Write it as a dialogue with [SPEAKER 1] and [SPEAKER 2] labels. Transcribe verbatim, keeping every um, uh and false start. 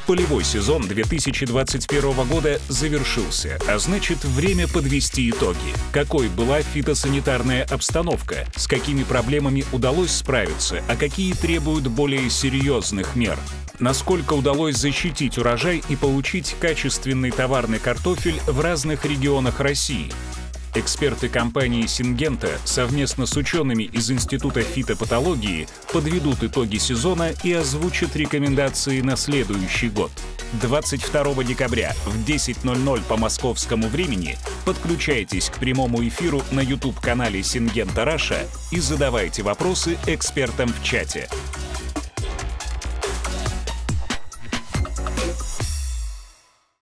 [SPEAKER 1] Полевой сезон две тысячи двадцать первого года завершился, а значит, время подвести итоги. Какой была фитосанитарная обстановка, с какими проблемами удалось справиться, а какие требуют более серьезных мер? Насколько удалось защитить урожай и получить качественный товарный картофель в разных регионах России? Эксперты компании «Сингента» совместно с учеными из Института фитопатологии подведут итоги сезона и озвучат рекомендации на следующий год. двадцать второго декабря в десять ноль ноль по московскому времени подключайтесь к прямому эфиру на YouTube-канале «Сингента Раша» и задавайте вопросы экспертам в чате.